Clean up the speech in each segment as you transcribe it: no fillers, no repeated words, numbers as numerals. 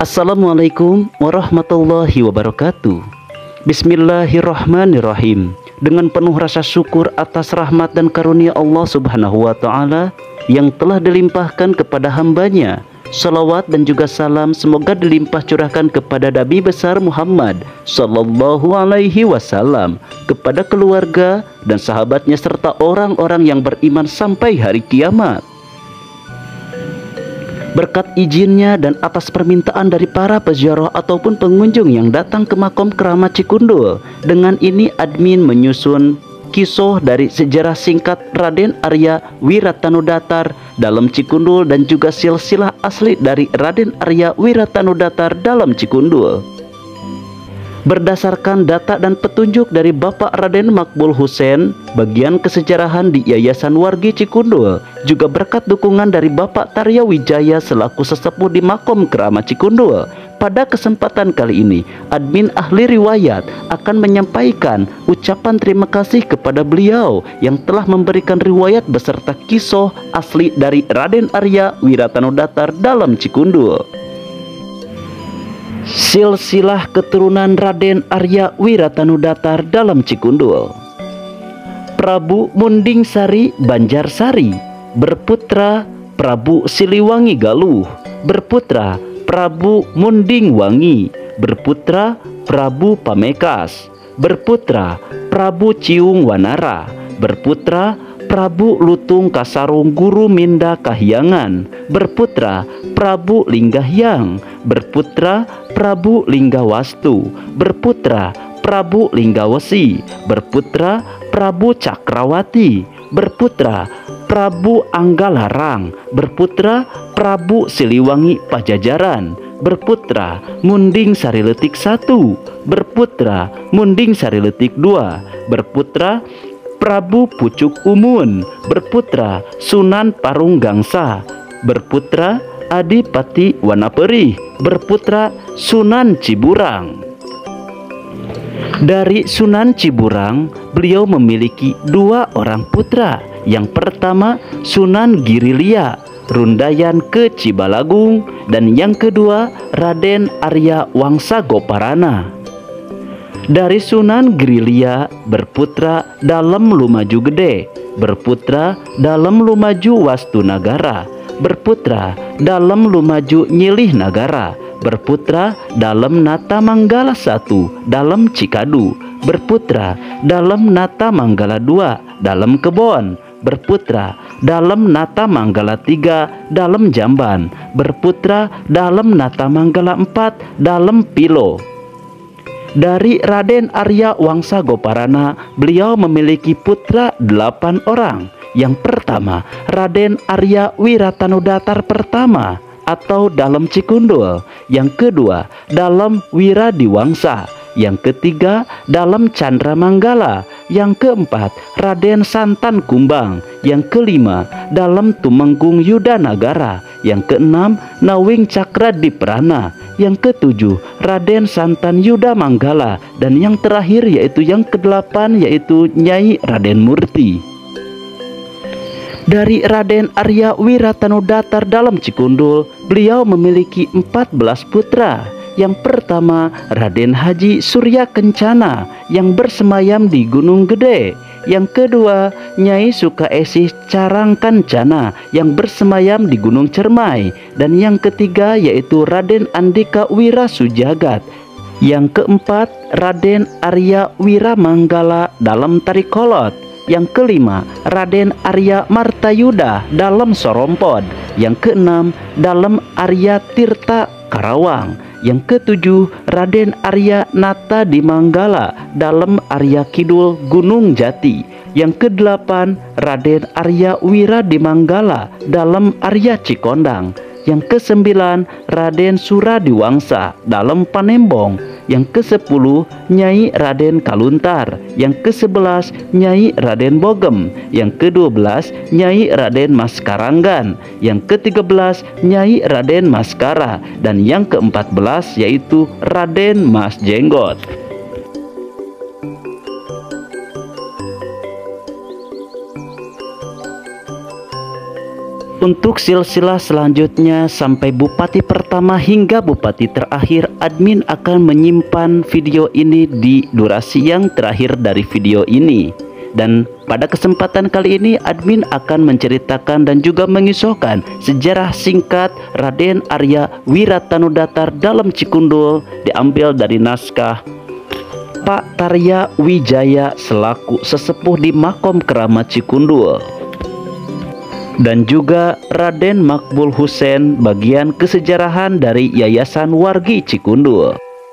Assalamualaikum warahmatullahi wabarakatuh. Bismillahirrahmanirrahim. Dengan penuh rasa syukur atas rahmat dan karunia Allah Subhanahu wa Ta'ala yang telah dilimpahkan kepada hambanya, salawat dan juga salam semoga dilimpah curahkan kepada Nabi besar Muhammad Sallallahu Alaihi Wasallam, kepada keluarga dan sahabatnya serta orang-orang yang beriman sampai hari kiamat. Berkat izinnya dan atas permintaan dari para peziarah ataupun pengunjung yang datang ke makom Keramat Cikundul, dengan ini admin menyusun kisah dari sejarah singkat Raden Arya Wiratanudatar dalam Cikundul dan juga silsilah asli dari Raden Arya Wiratanudatar dalam Cikundul. Berdasarkan data dan petunjuk dari Bapak Raden Makbul Hussein, bagian kesejarahan di Yayasan Wargi Cikundul, juga berkat dukungan dari Bapak Tarya Wijaya selaku sesepuh di makom Keramat Cikundul. Pada kesempatan kali ini, admin ahli riwayat akan menyampaikan ucapan terima kasih kepada beliau yang telah memberikan riwayat beserta kisah asli dari Raden Arya Wiratanudatar dalam Cikundul. Silsilah keturunan Raden Arya Wiratanudatar dalam Cikundul. Prabu Munding Sari Banjarsari berputra Prabu Siliwangi Galuh, berputra Prabu Munding Wangi, berputra Prabu Pamekas, berputra Prabu Ciung Wanara, berputra Prabu Lutung Kasarung Guru Minda Kahyangan, berputra Prabu Linggahyang, berputra Prabu Linggawastu, berputra Prabu Linggawesi, berputra Prabu Cakrawati, berputra Prabu Anggalarang, berputra Prabu Siliwangi Pajajaran, berputra Munding Sariletik I, berputra Munding Sariletik II, berputra Prabu Pucuk Umun, berputra Sunan Parung Gangsa, berputra Adipati Wanaperi, berputra Sunan Ciburang. Dari Sunan Ciburang, beliau memiliki dua orang putra. Yang pertama Sunan Girilia, rundayan ke Cibalagung, dan yang kedua Raden Arya Wangsa Goparana. Dari Sunan Girilia berputra Dalem Lumaju Gede, berputra Dalem Lumaju Wastu Nagara, berputra Dalem Lumaju Nyilih Nagara, berputra Dalem Nata Manggala I Dalem Cikadu, berputra Dalem Nata Manggala II Dalem Kebon, berputra Dalem Nata Manggala III Dalem Jamban, berputra Dalem Nata Manggala IV Dalem Pilo. Dari Raden Arya Wangsa Goparana, beliau memiliki putra 8 orang. Yang pertama Raden Arya Wiratanudatar pertama atau Dalem Cikundul, yang kedua Dalem Wiradiwangsa, yang ketiga Dalem Candra Manggala, yang keempat Raden Santan Kumbang, yang kelima Dalem Tumenggung Yudanagara, yang keenam Nawing Cakra Diprana, yang ketujuh Raden Santan Yuda Manggala, dan yang terakhir yaitu yang kedelapan yaitu Nyai Raden Murti. Dari Raden Arya Wiratanudatar dalam Cikundul, beliau memiliki 14 putra. Yang pertama Raden Haji Surya Kencana yang bersemayam di Gunung Gede. Yang kedua Nyai Sukaesih Carang Kancana yang bersemayam di Gunung Cermai. Dan yang ketiga yaitu Raden Andika Wirasujagat. Yang keempat Raden Arya Wiramanggala dalam Tarikolot. Yang kelima Raden Arya Martayuda dalam Sorompod. Yang keenam Dalem Arya Tirta Karawang. Yang ketujuh Raden Arya Nata Dimanggala dalam Arya Kidul Gunung Jati. Yang kedelapan Raden Arya Wiradimanggala dalam Arya Cikondang. Yang kesembilan Raden Suradiwangsa dalam Panembong. Yang ke-10 Nyai Raden Kaluntar. Yang ke-11 Nyai Raden Bogem. Yang ke-12 Nyai Raden Maskaranggan. Yang ke-13 Nyai Raden Maskara. Dan yang ke-14 yaitu Raden Mas Jenggot. Untuk silsilah selanjutnya sampai bupati pertama hingga bupati terakhir, admin akan menyimpan video ini di durasi yang terakhir dari video ini. Dan pada kesempatan kali ini admin akan menceritakan dan juga mengisahkan sejarah singkat Raden Arya Wiratanudatar dalam Cikundul, diambil dari naskah Pak Tarya Wijaya selaku sesepuh di Makom Keramat Cikundul, dan juga Raden Makbul Hussein bagian kesejarahan dari Yayasan Wargi Cikundul.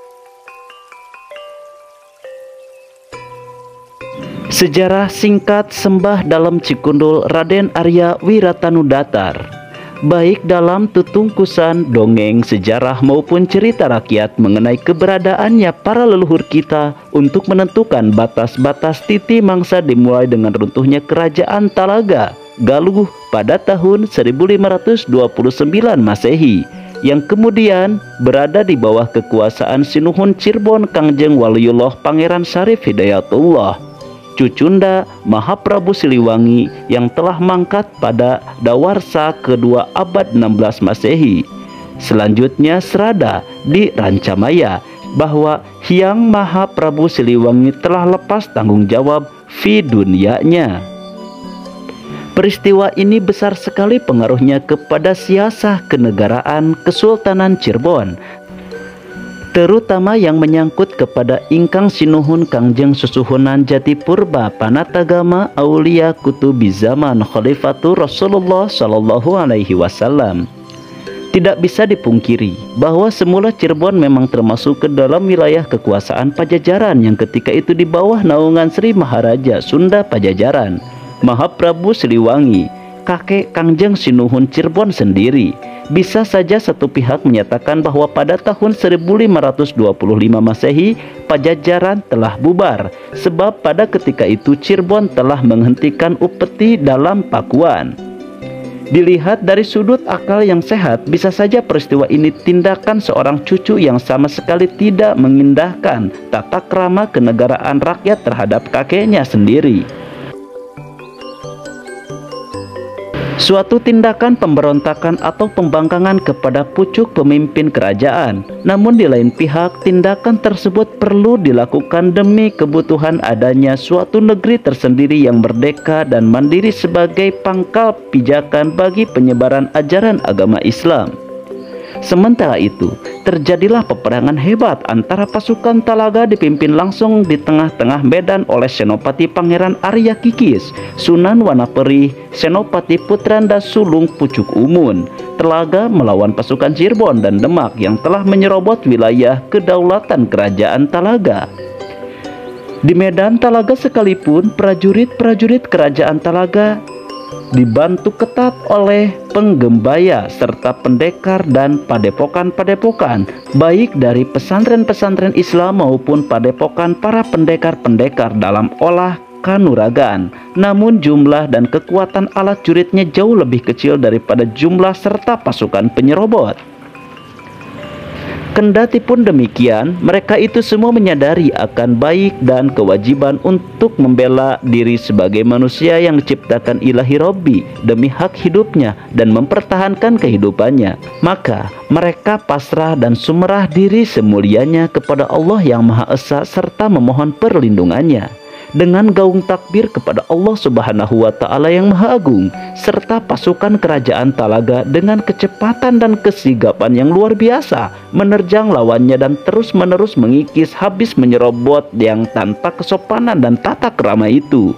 Sejarah singkat Sembah dalam Cikundul Raden Arya Wiratanudatar. Baik dalam tutungkusan, dongeng, sejarah maupun cerita rakyat mengenai keberadaannya para leluhur kita untuk menentukan batas-batas titi mangsa dimulai dengan runtuhnya Kerajaan Talaga Galuh pada tahun 1529 Masehi, yang kemudian berada di bawah kekuasaan Sinuhun Cirebon Kangjeng Waliullah Pangeran Syarif Hidayatullah Cucunda Mahaprabu Siliwangi yang telah mangkat pada Dawarsa kedua abad 16 Masehi. Selanjutnya serada di Rancamaya bahwa Hyang Mahaprabu Siliwangi telah lepas tanggung jawab fi dunianya. Peristiwa ini besar sekali pengaruhnya kepada siasah kenegaraan Kesultanan Cirebon, terutama yang menyangkut kepada ingkang sinuhun Kangjeng Susuhunan Jatipurba Panatagama Aulia Kutubi Zaman Khalifatur Rasulullah Shallallahu Alaihi Wasallam. Tidak bisa dipungkiri bahwa semula Cirebon memang termasuk ke dalam wilayah kekuasaan Pajajaran yang ketika itu di bawah naungan Sri Maharaja Sunda Pajajaran Mahaprabu Siliwangi, kakek Kangjeng Sinuhun Cirebon sendiri. Bisa saja satu pihak menyatakan bahwa pada tahun 1525 Masehi Pajajaran telah bubar, sebab pada ketika itu Cirebon telah menghentikan upeti dalam Pakuan. Dilihat dari sudut akal yang sehat, bisa saja peristiwa ini tindakan seorang cucu yang sama sekali tidak mengindahkan tata krama kenegaraan rakyat terhadap kakeknya sendiri. Suatu tindakan pemberontakan atau pembangkangan kepada pucuk pemimpin kerajaan. Namun di lain pihak, tindakan tersebut perlu dilakukan demi kebutuhan adanya suatu negeri tersendiri yang merdeka dan mandiri sebagai pangkal pijakan bagi penyebaran ajaran agama Islam. Sementara itu, terjadilah peperangan hebat antara pasukan Talaga dipimpin langsung di tengah-tengah medan oleh Senopati Pangeran Arya Kikis, Sunan Wanaperi, Senopati Putranda Sulung Pucuk Umun. Talaga melawan pasukan Cirebon dan Demak yang telah menyerobot wilayah kedaulatan Kerajaan Talaga. Di medan Talaga sekalipun, prajurit-prajurit Kerajaan Talaga dibantu ketat oleh penggembaya serta pendekar dan padepokan-padepokan, baik dari pesantren-pesantren Islam maupun padepokan para pendekar-pendekar dalam olah kanuragan. Namun jumlah dan kekuatan alat juritnya jauh lebih kecil daripada jumlah serta pasukan penyerobot. Kendati pun demikian, mereka itu semua menyadari akan baik dan kewajiban untuk membela diri sebagai manusia yang diciptakan Ilahi Robbi demi hak hidupnya dan mempertahankan kehidupannya. Maka mereka pasrah dan sumerah diri semulianya kepada Allah yang Maha Esa serta memohon perlindungannya. Dengan gaung takbir kepada Allah Subhanahu wa Ta'ala yang Maha Agung, serta pasukan kerajaan Talaga dengan kecepatan dan kesigapan yang luar biasa menerjang lawannya dan terus-menerus mengikis habis menyerobot yang tanpa kesopanan dan tata krama itu.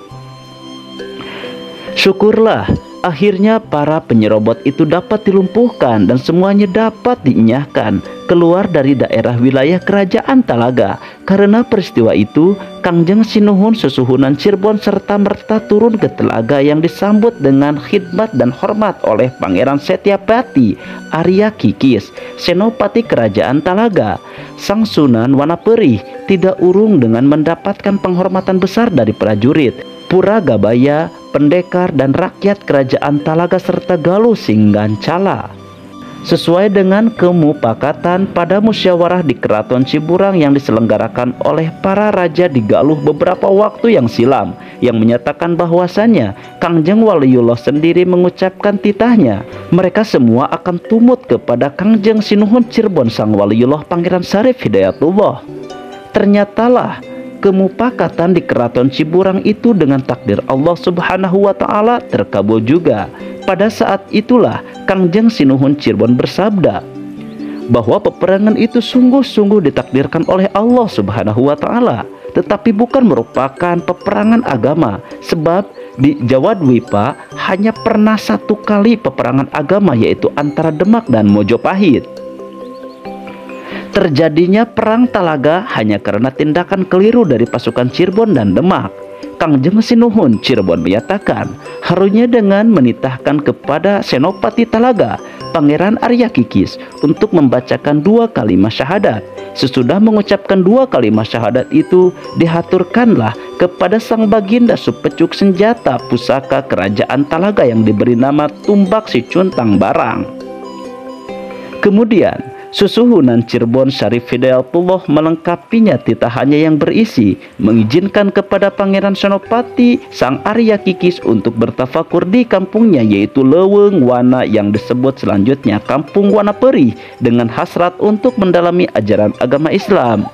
Syukurlah, akhirnya para penyerobot itu dapat dilumpuhkan dan semuanya dapat dienyahkan keluar dari daerah wilayah Kerajaan Talaga. Karena peristiwa itu, Kangjeng Sinuhun Susuhunan Cirebon serta merta turun ke Telaga yang disambut dengan khidmat dan hormat oleh Pangeran Setyapati Arya Kikis, Senopati Kerajaan Talaga. Sang Sunan Wanaperi tidak urung dengan mendapatkan penghormatan besar dari prajurit, Puragabaya, pendekar dan rakyat Kerajaan Talaga serta Galuh Singgancala. sesuai dengan kemupakatan pada musyawarah di Keraton Ciburang yang diselenggarakan oleh para raja di Galuh beberapa waktu yang silam, yang menyatakan bahwasannya Kangjeng Waliullah sendiri mengucapkan titahnya mereka semua akan tumut kepada Kangjeng Sinuhun Cirebon Sang Waliullah Pangeran Syarif Hidayatullah. Ternyatalah kemupakatan di Keraton Ciburang itu dengan takdir Allah Subhanahu wa Ta'ala terkabul juga. Pada saat itulah Kangjeng Sinuhun Cirebon bersabda bahwa peperangan itu sungguh-sungguh ditakdirkan oleh Allah Subhanahu wa Ta'ala, tetapi bukan merupakan peperangan agama, sebab di Jawa Dwipa hanya pernah satu kali peperangan agama, yaitu antara Demak dan Mojopahit. Terjadinya perang Talaga hanya karena tindakan keliru dari pasukan Cirebon dan Demak. Kangjeng Sinuhun Cirebon menyatakan harunya dengan menitahkan kepada Senopati Talaga, Pangeran Arya Kikis, untuk membacakan 2 kalimat syahadat. Sesudah mengucapkan 2 kalimat syahadat itu, dihaturkanlah kepada sang baginda supecuk senjata pusaka kerajaan Talaga yang diberi nama Tumbak Si Cuntang Barang. Kemudian Susuhunan Cirebon Syarif Hidayatullah melengkapinya titahannya yang berisi mengizinkan kepada Pangeran Senopati Sang Arya Kikis untuk bertafakur di kampungnya, yaitu Leweng Wana yang disebut selanjutnya Kampung Wana Perih, dengan hasrat untuk mendalami ajaran agama Islam.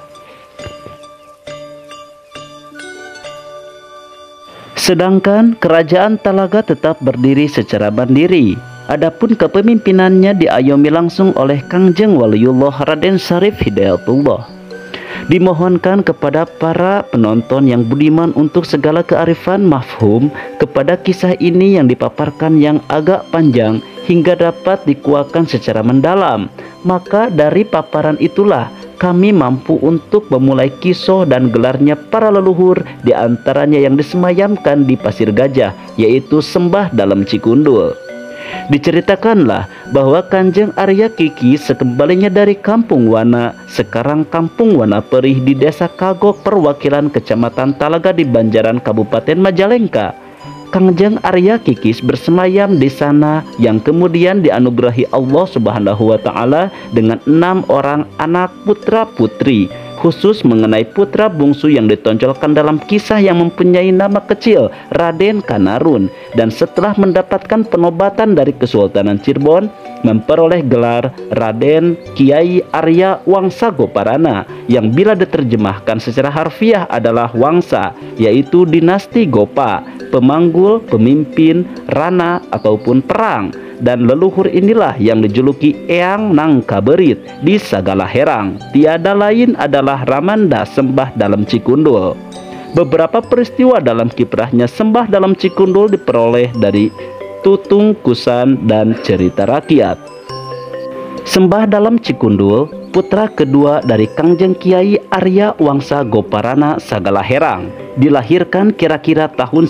Sedangkan kerajaan Talaga tetap berdiri secara mandiri. Adapun kepemimpinannya diayomi langsung oleh Kangjeng Waliullah Raden Syarif Hidayatullah. Dimohonkan kepada para penonton yang budiman untuk segala kearifan mafhum kepada kisah ini yang dipaparkan yang agak panjang hingga dapat dikuakkan secara mendalam. Maka dari paparan itulah kami mampu untuk memulai kisah dan gelarnya para leluhur, di antaranya yang disemayamkan di Pasir Gajah, yaitu Sembah Dalam Cikundul. Diceritakanlah bahwa Kanjeng Arya Kikis sekembalinya dari Kampung Wana, sekarang Kampung Wana Perih, di Desa Kagok, perwakilan Kecamatan Talaga di Banjaran, Kabupaten Majalengka. Kanjeng Arya Kikis bersemayam di sana, yang kemudian dianugerahi Allah Subhanahu wa Ta'ala dengan 6 orang anak putra putri. Khusus mengenai putra bungsu yang ditonjolkan dalam kisah yang mempunyai nama kecil Raden Kanarun, dan setelah mendapatkan penobatan dari Kesultanan Cirebon memperoleh gelar Raden Kiai Arya Wangsa Goparana, yang bila diterjemahkan secara harfiah adalah Wangsa, yaitu dinasti Gopa, pemanggul, pemimpin, rana ataupun perang. Dan leluhur inilah yang dijuluki Eyang Nang Kaberit di Sagala Herang, tiada lain adalah Ramanda Sembah Dalam Cikundul. Beberapa peristiwa dalam kiprahnya Sembah Dalam Cikundul diperoleh dari tutung kusan dan cerita rakyat. Sembah Dalam Cikundul, putra kedua dari Kangjeng Kiai Arya Wangsa Goparana Sagala Herang, dilahirkan kira-kira tahun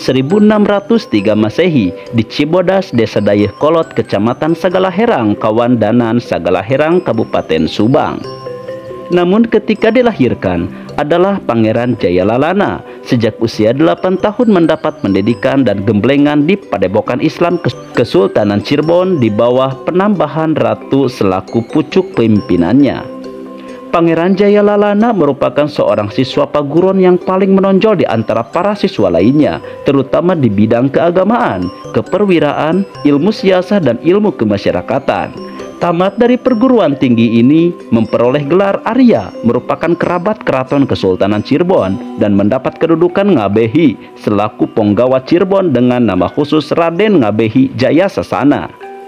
1603 Masehi di Cibodas, Desa Dayeh Kolot, Kecamatan Sagala Herang, Kawandanan, Sagala Herang, Kabupaten Subang. Namun ketika dilahirkan adalah Pangeran Jayalalana. Sejak usia 8 tahun mendapat pendidikan dan gemblengan di Padepokan Islam Kesultanan Cirebon di bawah penambahan Ratu selaku pucuk pimpinannya. Pangeran Jayalalana merupakan seorang siswa paguron yang paling menonjol di antara para siswa lainnya, terutama di bidang keagamaan, keperwiraan, ilmu siasah, dan ilmu kemasyarakatan. Tamat dari perguruan tinggi ini, memperoleh gelar Arya, merupakan kerabat keraton Kesultanan Cirebon, dan mendapat kedudukan Ngabehi selaku penggawa Cirebon dengan nama khusus Raden Ngabehi Jaya Sasana.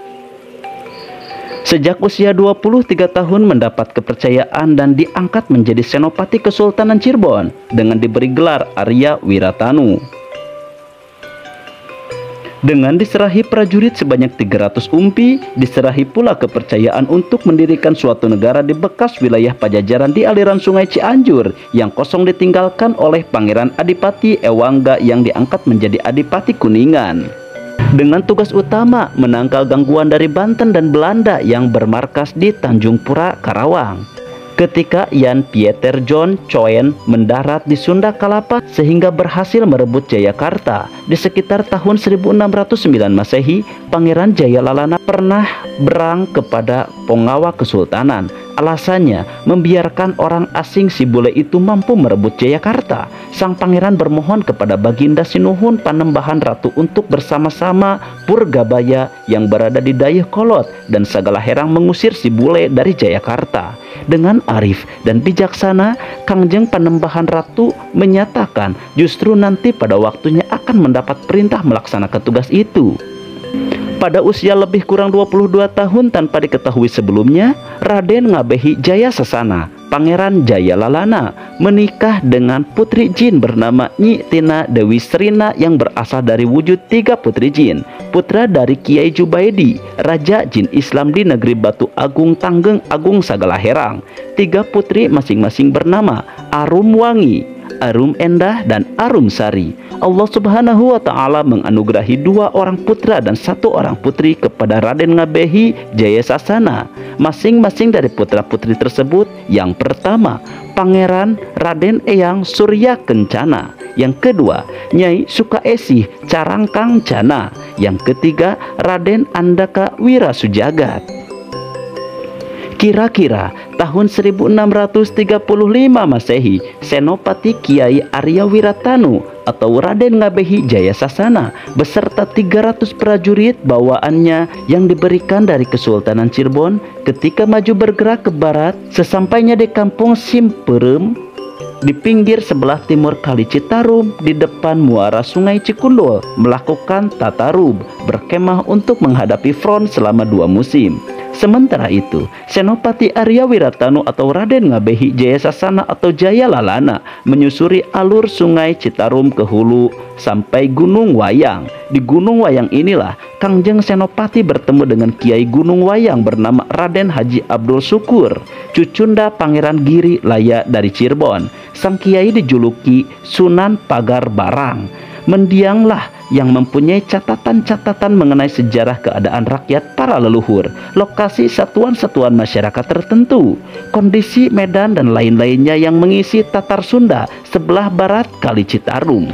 Sejak usia 23 tahun mendapat kepercayaan dan diangkat menjadi Senopati Kesultanan Cirebon dengan diberi gelar Arya Wiratanu. Dengan diserahi prajurit sebanyak 300 umpi, diserahi pula kepercayaan untuk mendirikan suatu negara di bekas wilayah Pajajaran di aliran Sungai Cianjur yang kosong ditinggalkan oleh Pangeran Adipati Ewangga yang diangkat menjadi Adipati Kuningan. Dengan tugas utama menangkal gangguan dari Banten dan Belanda yang bermarkas di Tanjung Pura, Karawang. ketika Jan Pieter John Coen mendarat di Sunda Kalapa sehingga berhasil merebut Jayakarta. Di sekitar tahun 1609 Masehi, Pangeran Jayalalana pernah berang kepada pengawal kesultanan. Alasannya membiarkan orang asing si bule itu mampu merebut Jayakarta. Sang pangeran bermohon kepada Baginda Sinuhun Panembahan Ratu untuk bersama-sama Purgabaya yang berada di Dayakolot dan segala herang mengusir si bule dari Jayakarta. Dengan arif dan bijaksana, Kangjeng Panembahan Ratu menyatakan justru nanti pada waktunya akan mendapat perintah melaksanakan tugas itu. Pada usia lebih kurang 22 tahun tanpa diketahui sebelumnya, Raden Ngabehi Jayasasana, Pangeran Jayalalana, menikah dengan putri jin bernama Nyi Tina Dewi Srina yang berasal dari wujud 3 putri jin, putra dari Kiai Jubaidi, Raja Jin Islam di negeri Batu Agung Tanggeng Agung Sagala Herang. 3 putri masing-masing bernama Arum Wangi, Arum Endah, dan Arum Sari. Allah Subhanahu wa Ta'ala menganugerahi 2 orang putra dan 1 orang putri kepada Raden Ngabehi Jayasasana. Masing-masing dari putra-putri tersebut, yang pertama Pangeran Raden Eyang Surya Kencana, yang kedua Nyai Sukaesih Carangkang Cana, yang ketiga Raden Andaka Wirasujagat. Kira-kira tahun 1635 Masehi, Senopati Kiai Arya Wiratanu atau Raden Ngabehi Jayasasana beserta 300 prajurit bawaannya yang diberikan dari Kesultanan Cirebon ketika maju bergerak ke barat, sesampainya di kampung Simperem di pinggir sebelah timur Kali Citarum di depan muara Sungai Cikundul, melakukan tatarub berkemah untuk menghadapi front selama 2 musim. Sementara itu, Senopati Arya Wiratanu atau Raden Ngabehi Jayasasana atau Jayalalana menyusuri alur Sungai Citarum ke hulu sampai Gunung Wayang. Di Gunung Wayang inilah Kangjeng Senopati bertemu dengan Kiai Gunung Wayang bernama Raden Haji Abdul Syukur, cucunda Pangeran Giri Laya dari Cirebon. Sang Kiai dijuluki Sunan Pagar Barang. Mendianglah yang mempunyai catatan-catatan mengenai sejarah keadaan rakyat para leluhur, lokasi satuan-satuan masyarakat tertentu, kondisi medan dan lain-lainnya yang mengisi Tatar Sunda sebelah barat Kali Citarum.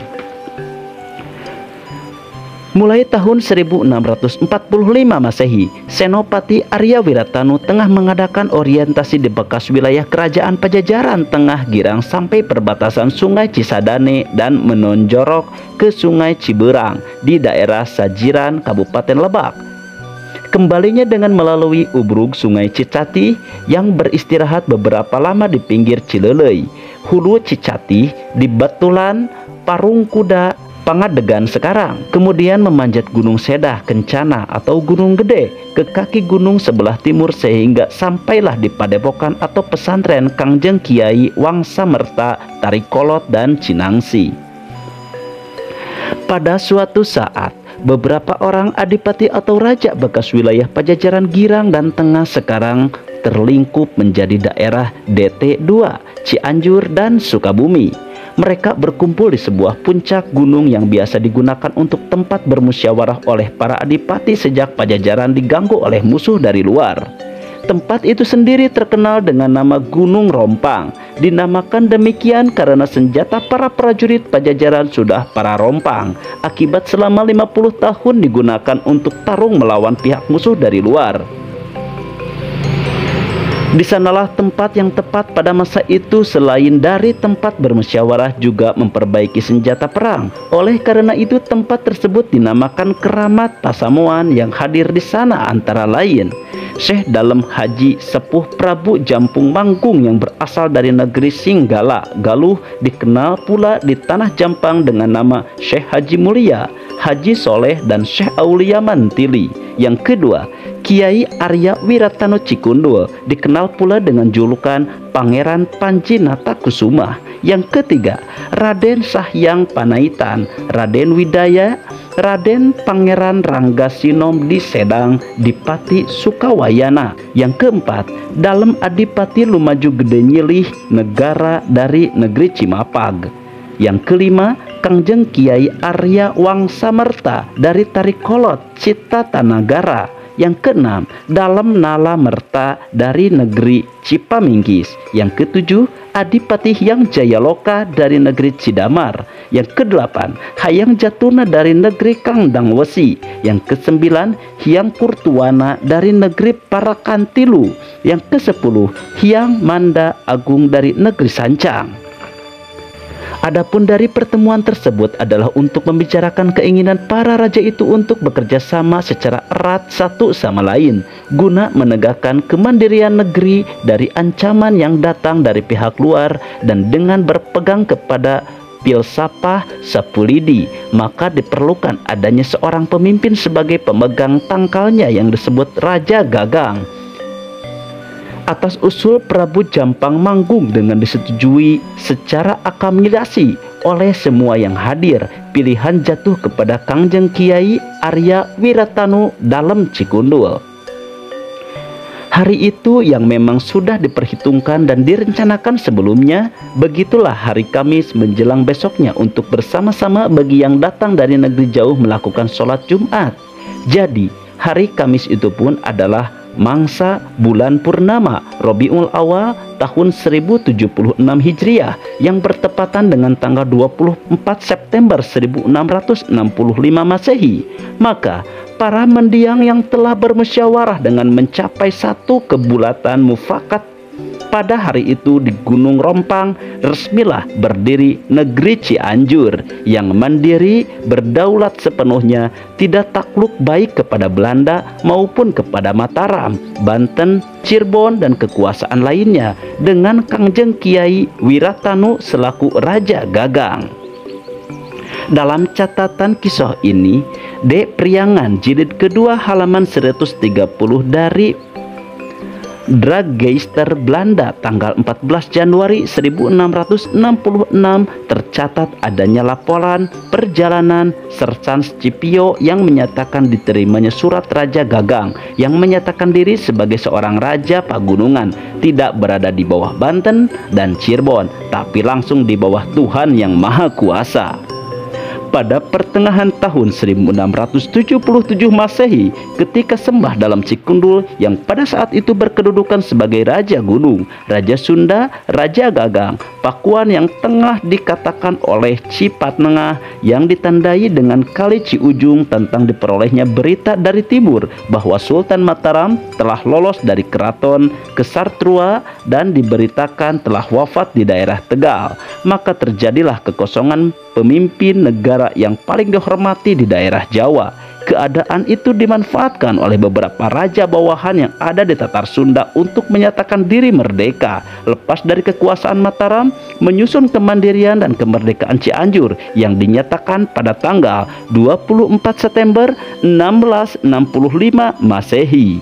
Mulai tahun 1645 Masehi, Senopati Arya Wiratanu tengah mengadakan orientasi di bekas wilayah kerajaan Pajajaran Tengah Girang sampai perbatasan Sungai Cisadane dan menonjorok ke Sungai Ciberang di daerah Sajiran, Kabupaten Lebak. Kembalinya dengan melalui ubrug Sungai Cicati yang beristirahat beberapa lama di pinggir Cilelei, Hulu Cicati, di Batulan, Parung Kuda, Pangadegan sekarang, kemudian memanjat Gunung Sedah Kencana atau Gunung Gede ke kaki gunung sebelah timur sehingga sampailah di Padepokan atau pesantren Kangjeng Kiai Wangsamerta Tarikolot dan Cinangsi. Pada suatu saat, beberapa orang adipati atau raja bekas wilayah Pajajaran Girang dan Tengah sekarang terlingkup menjadi daerah DT2, Cianjur, dan Sukabumi. Mereka berkumpul di sebuah puncak gunung yang biasa digunakan untuk tempat bermusyawarah oleh para adipati sejak Pajajaran diganggu oleh musuh dari luar. Tempat itu sendiri terkenal dengan nama Gunung Rompang. Dinamakan demikian karena senjata para prajurit Pajajaran sudah para rompang, akibat selama 50 tahun digunakan untuk tarung melawan pihak musuh dari luar. Di sanalah tempat yang tepat pada masa itu selain dari tempat bermusyawarah juga memperbaiki senjata perang. Oleh karena itu tempat tersebut dinamakan Keramat Pasamuan. Yang hadir di sana antara lain Syekh Dalem Haji Sepuh Prabu Jampung Manggung yang berasal dari negeri Singgala Galuh, dikenal pula di Tanah Jampang dengan nama Syekh Haji Mulia, Haji Soleh, dan Syekh Aulia Mantili. Yang kedua, Kiai Arya Wiratanu Cikundul, dikenal pula dengan julukan Pangeran Panji Natakusuma. Yang ketiga, Raden Sahyang Panaitan, Raden Widaya, Raden Pangeran Ranggasinom di Sedang, Dipati Sukawayana. Yang keempat, Dalem Adipati Lumaju Gede Nyilih, negara dari negeri Cimapag. Yang kelima, Kangjeng Kiai Arya Wangsamerta dari Tarikolot, Cita Tanagara. Yang keenam, dalam Nala Merta dari negeri Cipamingkis. Yang ketujuh, Adipati Hyang Jayaloka dari negeri Cidamar. Yang kedelapan, Hayang Jatuna dari negeri Kangdang Wesi. Yang kesembilan, Hyang Kurtuwana dari negeri Parakantilu. Yang kesepuluh, Hyang Manda Agung dari negeri Sancang. Adapun dari pertemuan tersebut adalah untuk membicarakan keinginan para raja itu untuk bekerja sama secara erat satu sama lain guna menegakkan kemandirian negeri dari ancaman yang datang dari pihak luar, dan dengan berpegang kepada Pilsapah Sapulidi, maka diperlukan adanya seorang pemimpin sebagai pemegang tangkalnya yang disebut Raja Gagang. Atas usul Prabu Jampang Manggung dengan disetujui secara akamilasi oleh semua yang hadir, pilihan jatuh kepada Kangjeng Kiai Arya Wiratanu dalam Cikundul. Hari itu yang memang sudah diperhitungkan dan direncanakan sebelumnya, begitulah hari Kamis menjelang besoknya untuk bersama-sama bagi yang datang dari negeri jauh melakukan sholat Jumat. Jadi hari Kamis itu pun adalah mangsa bulan purnama Rabiul Awal tahun 1076 Hijriah yang bertepatan dengan tanggal 24 September 1665 Masehi. Maka para mendiang yang telah bermusyawarah dengan mencapai satu kebulatan mufakat pada hari itu di Gunung Rompang, resmilah berdiri negeri Cianjur yang mandiri, berdaulat sepenuhnya, tidak takluk baik kepada Belanda maupun kepada Mataram, Banten, Cirebon dan kekuasaan lainnya, dengan Kangjeng Kiai Wiratanu selaku Raja Gagang. Dalam catatan kisah ini, D. Priangan jilid kedua halaman 130 dari Drageister Belanda tanggal 14 Januari 1666 tercatat adanya laporan perjalanan Sersan Scipio yang menyatakan diterimanya surat Raja Gagang yang menyatakan diri sebagai seorang raja pagunungan, tidak berada di bawah Banten dan Cirebon, tapi langsung di bawah Tuhan yang Maha Kuasa. Pada pertengahan tahun 1677 Masehi, ketika Sembah dalam Cikundul yang pada saat itu berkedudukan sebagai Raja Gunung, Raja Sunda, Raja Gagang, Pakuan yang tengah dikatakan oleh Cipatnengah yang ditandai dengan Kali Ciujung tentang diperolehnya berita dari timur bahwa Sultan Mataram telah lolos dari keraton ke Sartrua dan diberitakan telah wafat di daerah Tegal. Maka terjadilah kekosongan pemimpin negara yang paling dihormati di daerah Jawa. Keadaan itu dimanfaatkan oleh beberapa raja bawahan yang ada di Tatar Sunda untuk menyatakan diri merdeka, lepas dari kekuasaan Mataram, menyusun kemandirian dan kemerdekaan Cianjur yang dinyatakan pada tanggal 24 September 1665 Masehi.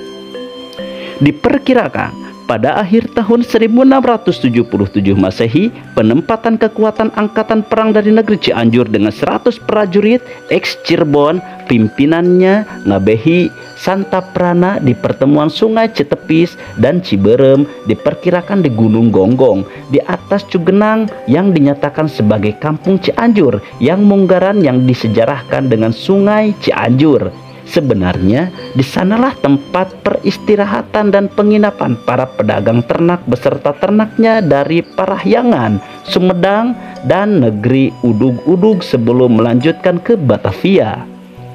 Diperkirakan pada akhir tahun 1677 Masehi, penempatan kekuatan angkatan perang dari negeri Cianjur dengan 100 prajurit ex Cirebon, pimpinannya Ngabehi Santaprana di pertemuan Sungai Citepis dan Ciberem, diperkirakan di Gunung Gonggong di atas Cugenang yang dinyatakan sebagai Kampung Cianjur yang munggaran yang disejarahkan dengan Sungai Cianjur. Sebenarnya di sanalah tempat peristirahatan dan penginapan para pedagang ternak beserta ternaknya dari Parahyangan, Sumedang, dan negeri Udug-Udug sebelum melanjutkan ke Batavia.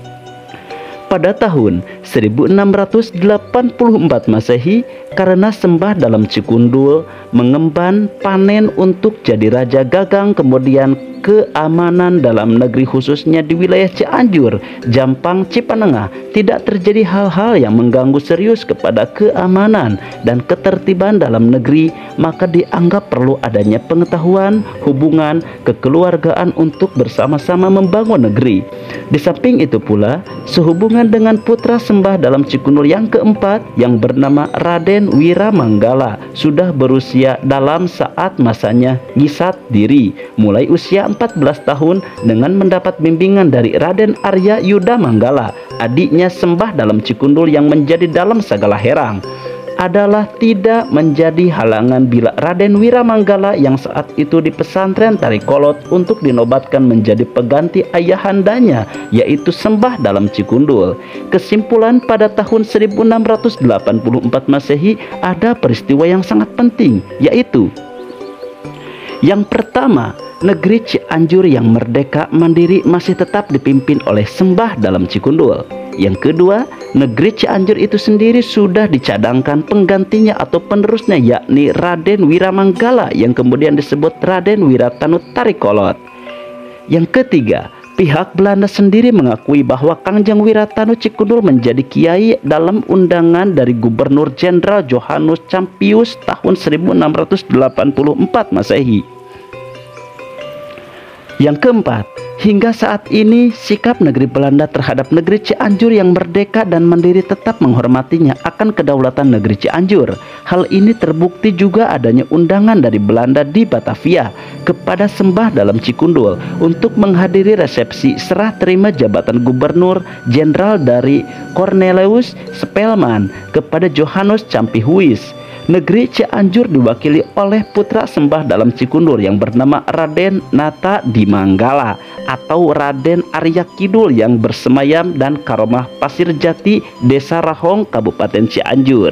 Pada tahun 1684 Masehi, karena Sembah dalam Cikundul mengemban panen untuk jadi Raja Gagang, kemudian keamanan dalam negeri khususnya di wilayah Cianjur, Jampang, Cipanengah tidak terjadi hal-hal yang mengganggu serius kepada keamanan dan ketertiban dalam negeri, maka dianggap perlu adanya pengetahuan, hubungan, kekeluargaan untuk bersama-sama membangun negeri. Di samping itu pula, sehubungan dengan putra Sembah dalam Cikundul yang keempat yang bernama Raden Wiramanggala sudah berusia dalam saat masanya ngisat diri, mulai usia 14 tahun dengan mendapat bimbingan dari Raden Arya Yuda Manggala, adiknya Sembah dalam Cikundul yang menjadi dalam segala herang. adalah tidak menjadi halangan bila Raden Wiramanggala yang saat itu di pesantren Tarikolot untuk dinobatkan menjadi pengganti ayahandanya, yaitu Sembah Dalam Cikundul. Kesimpulan, pada tahun 1684 Masehi ada peristiwa yang sangat penting, yaitu yang pertama, negeri Cianjur yang merdeka mandiri masih tetap dipimpin oleh Sembah Dalam Cikundul. Yang kedua, negeri Cianjur itu sendiri sudah dicadangkan penggantinya atau penerusnya, yakni Raden Wiramanggala yang kemudian disebut Raden Wiratanu Tarikolot. Yang ketiga, pihak Belanda sendiri mengakui bahwa Kangjeng Wiratanu Cikundul menjadi kiai dalam undangan dari Gubernur Jenderal Johannes Campius tahun 1684 Masehi. Yang keempat, hingga saat ini sikap negeri Belanda terhadap negeri Cianjur yang merdeka dan mandiri tetap menghormatinya akan kedaulatan negeri Cianjur. Hal ini terbukti juga adanya undangan dari Belanda di Batavia kepada Sembah Dalam Cikundul untuk menghadiri resepsi serah terima jabatan gubernur jenderal dari Cornelius Spelman kepada Johannes Campihuis. Negeri Cianjur diwakili oleh putra Sembah Dalam Cikundul yang bernama Raden Nata Dimanggala atau Raden Arya Kidul yang bersemayam dan Karomah Pasir Jati, Desa Rahong, Kabupaten Cianjur.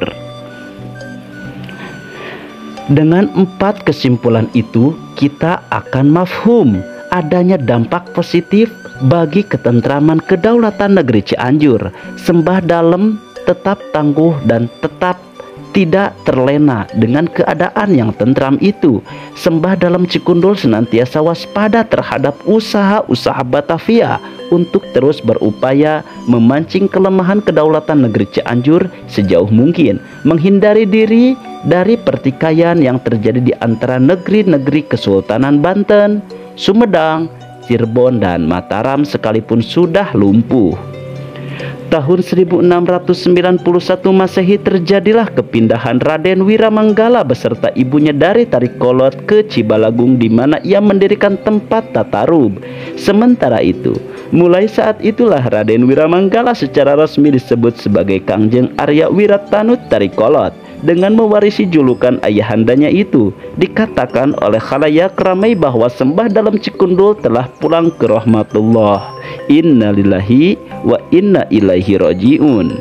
Dengan 4 kesimpulan itu, kita akan mafhum adanya dampak positif bagi ketentraman kedaulatan negeri Cianjur. Sembah Dalam tetap tangguh dan tetap tidak terlena dengan keadaan yang tentram itu. Sembah Dalam Cikundul senantiasa waspada terhadap usaha-usaha Batavia untuk terus berupaya memancing kelemahan kedaulatan negeri Cianjur sejauh mungkin, menghindari diri dari pertikaian yang terjadi di antara negeri-negeri Kesultanan Banten, Sumedang, Cirebon, dan Mataram sekalipun sudah lumpuh. Tahun 1691 Masehi terjadilah kepindahan Raden Wiramanggala beserta ibunya dari Tarikolot ke Cibalagung, di mana ia mendirikan tempat tatarub. Sementara itu, mulai saat itulah Raden Wiramanggala secara resmi disebut sebagai Kangjeng Arya Wiratanu Tarikolot. Dengan mewarisi julukan ayahandanya itu, dikatakan oleh khalayak ramai bahwa Sembah Dalam Cikundul telah pulang ke rahmatullah. Innalillahi wa inna ilaihi rajiun.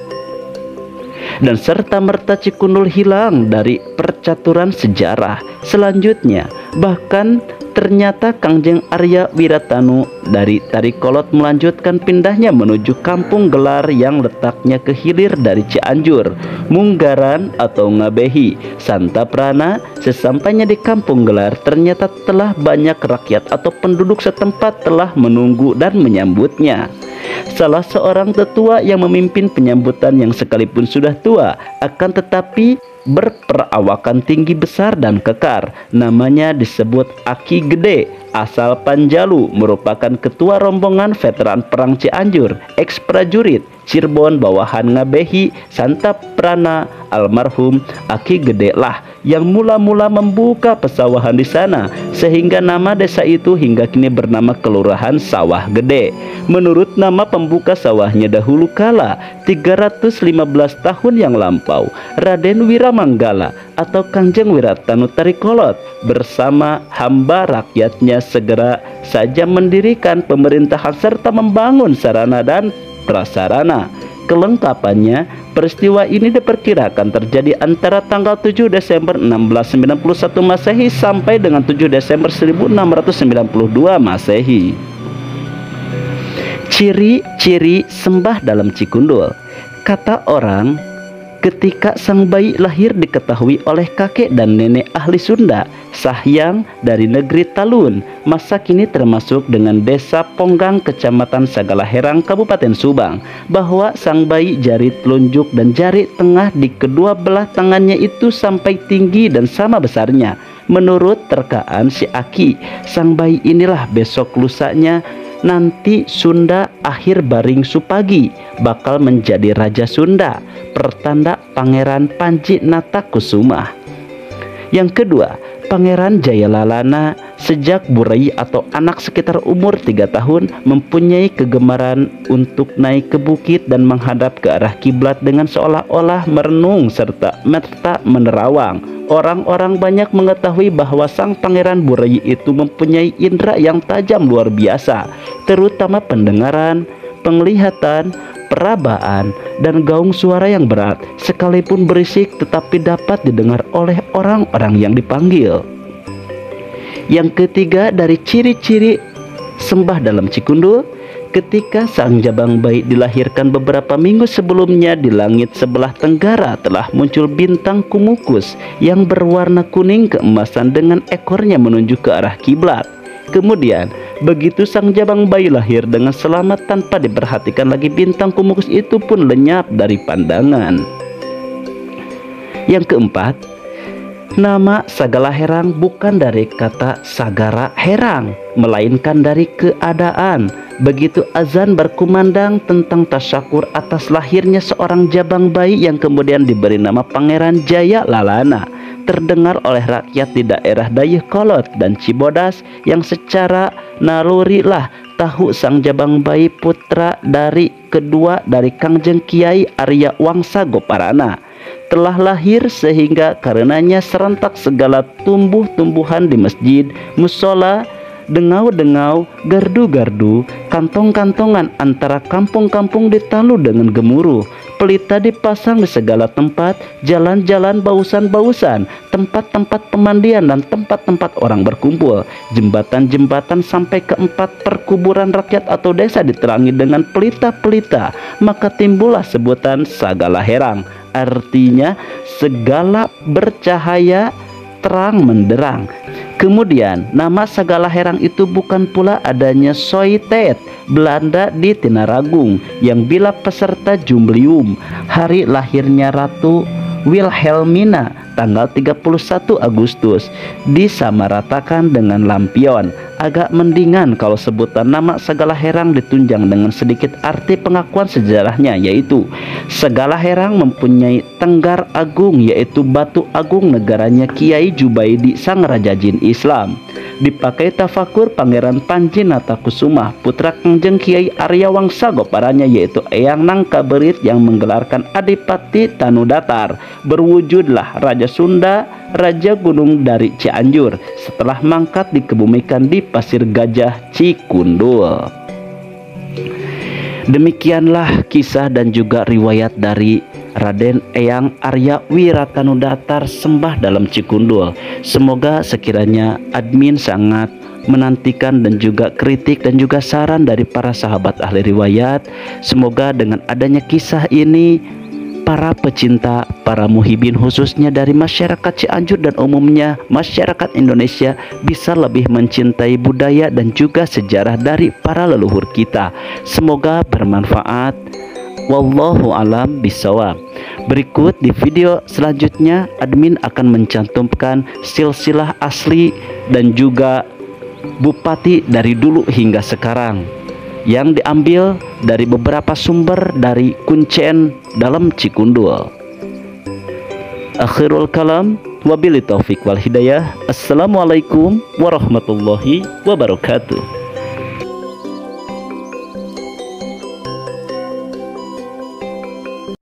Dan serta merta Cikundul hilang dari percaturan sejarah. Selanjutnya, bahkan ternyata Kangjeng Arya Wiratanu dari Tarikolot melanjutkan pindahnya menuju Kampung Gelar yang letaknya ke hilir dari Cianjur, Munggaran atau Ngabehi, Santaprana. Sesampainya di Kampung Gelar, ternyata telah banyak rakyat atau penduduk setempat telah menunggu dan menyambutnya. Salah seorang tetua yang memimpin penyambutan yang sekalipun sudah tua, akan tetapi berperawakan tinggi besar dan kekar, namanya disebut Aki Gede, asal Panjalu, merupakan ketua rombongan veteran perang Cianjur, ex-prajurit Cirebon bawahan Ngabehi Santaprana. Almarhum Aki Gede lah yang mula-mula membuka pesawahan di sana, sehingga nama desa itu hingga kini bernama Kelurahan Sawah Gede. Menurut nama pembuka sawahnya dahulu kala 315 tahun yang lampau, Raden Wiramanggala atau Kangjeng Wiratanu Tarikolot bersama hamba rakyatnya segera saja mendirikan pemerintahan serta membangun sarana dan prasarana. Kelengkapannya, peristiwa ini diperkirakan terjadi antara tanggal 7 Desember 1691 Masehi sampai dengan 7 Desember 1692 Masehi. Ciri-ciri Sembah Dalam Cikundul. Kata orang, ketika sang bayi lahir diketahui oleh kakek dan nenek ahli Sunda, Sahyang dari negeri Talun, masa kini termasuk dengan desa Ponggang, kecamatan Sagalaherang, Kabupaten Subang, bahwa sang bayi jari telunjuk dan jari tengah di kedua belah tangannya itu sampai tinggi dan sama besarnya. Menurut terkaan si Aki, sang bayi inilah besok lusanya nanti Sunda akhir Baring Supagi bakal menjadi Raja Sunda, pertanda Pangeran Panji Natakusuma. Yang kedua, Pangeran Jayalalana sejak burai atau anak sekitar umur 3 tahun mempunyai kegemaran untuk naik ke bukit dan menghadap ke arah kiblat dengan seolah-olah merenung serta menerawang. Orang-orang banyak mengetahui bahwa sang pangeran burai itu mempunyai indera yang tajam luar biasa, terutama pendengaran, penglihatan, perabaan, dan gaung suara yang berat, sekalipun berisik tetapi dapat didengar oleh orang-orang yang dipanggil. Yang ketiga dari ciri-ciri sembah dalam Cikundul, ketika sang jabang bayi dilahirkan beberapa minggu sebelumnya, di langit sebelah tenggara telah muncul bintang Kumukus yang berwarna kuning keemasan dengan ekornya menuju ke arah kiblat. Kemudian begitu sang jabang bayi lahir dengan selamat tanpa diperhatikan lagi, bintang Kumukus itu pun lenyap dari pandangan. Yang keempat, nama Sagala Herang bukan dari kata Sagara Herang, melainkan dari keadaan. Begitu azan berkumandang tentang tasyakur atas lahirnya seorang jabang bayi yang kemudian diberi nama Pangeran Jayalalana, terdengar oleh rakyat di daerah Dayakolot dan Cibodas yang secara nalurilah tahu sang jabang bayi putra dari kedua dari Kangjeng Kiai Arya Wangsa Goparana telah lahir, sehingga karenanya serentak segala tumbuh-tumbuhan di masjid, musola, dengau-dengau, gardu-gardu, kantong-kantongan antara kampung-kampung ditalu dengan gemuruh. Pelita dipasang di segala tempat, jalan-jalan bausan-bausan, tempat-tempat pemandian dan tempat-tempat orang berkumpul. Jembatan-jembatan sampai ke 4 perkuburan rakyat atau desa diterangi dengan pelita-pelita. Maka timbullah sebutan Sagala Herang, artinya segala bercahaya terang menderang. Kemudian nama Sagala Herang itu bukan pula adanya Soitet Belanda di Tinaragung yang bila peserta Jumblium, hari lahirnya Ratu Wilhelmina tanggal 31 Agustus, disamaratakan dengan lampion. Agak mendingan kalau sebutan nama Sagala Herang ditunjang dengan sedikit arti pengakuan sejarahnya, yaitu Sagala Herang mempunyai tenggar agung, yaitu batu agung negaranya Kiai Jubaidi sang Raja Jin Islam. Dipakai tafakur Pangeran Panji Natakusuma putra Kangjeng Kiai Arya Wangsa Goparanya, yaitu Eyang Nangkaberit yang menggelarkan Adipati Tanu Datar. Berwujudlah Raja Sunda, Raja Gunung dari Cianjur setelah mangkat dikebumikan di Pasir Gajah Cikundul. Demikianlah kisah dan juga riwayat dari Raden Eyang Arya Wiratanudatar sembah dalam Cikundul. Semoga sekiranya admin sangat menantikan dan juga kritik dan juga saran dari para sahabat ahli riwayat. Semoga dengan adanya kisah ini para pecinta, para muhibin khususnya dari masyarakat Cianjur dan umumnya masyarakat Indonesia bisa lebih mencintai budaya dan juga sejarah dari para leluhur kita. Semoga bermanfaat. Wallahu alam bisawab. Berikut di video selanjutnya admin akan mencantumkan silsilah asli dan juga bupati dari dulu hingga sekarang yang diambil dari beberapa sumber dari kuncen dalam Cikundul. Akhirul kalam, wabillahi taufik wal hidayah. Assalamualaikum warahmatullahi wabarakatuh.